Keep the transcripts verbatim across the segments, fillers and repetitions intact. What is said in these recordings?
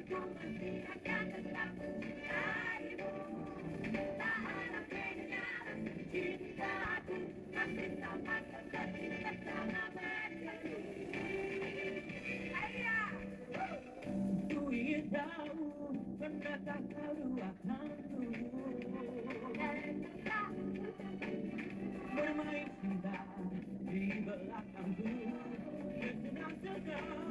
Bermain cinta di belakangku, bersenang-senang.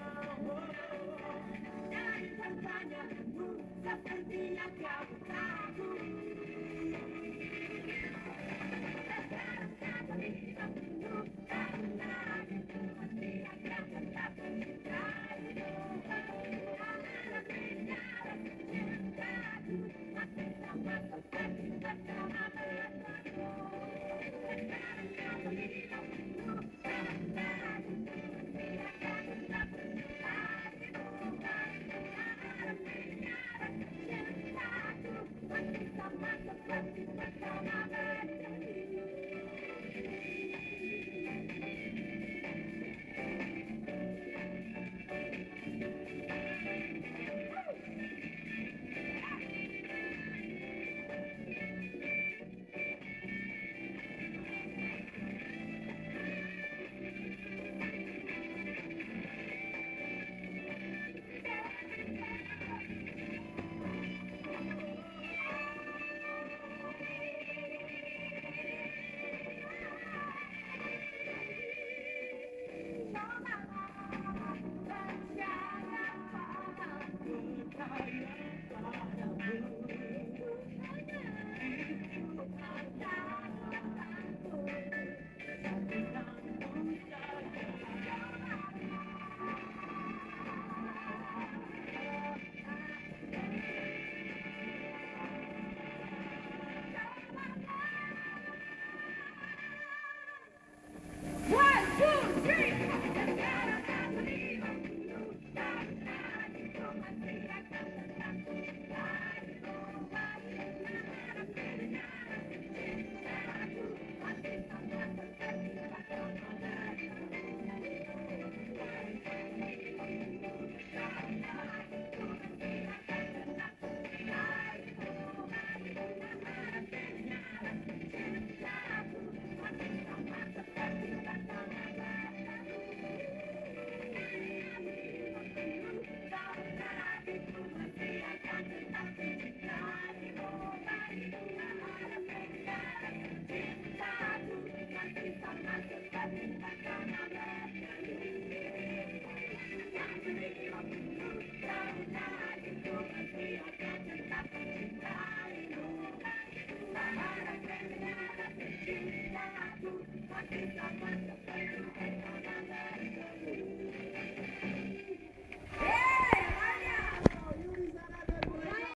Dari pertanyaanmu sepertinya kau tahu. Sekarang kau hidupku karena itu masih akan tetap mencintaimu. Karena beda cintaku masih sama seperti pertama bertemu. Sekarang kau hidupku karena itu masih akan tetap mencintaimu. Karena beda cintaku masih sama seperti pertama bertemu. Cintaku masih sama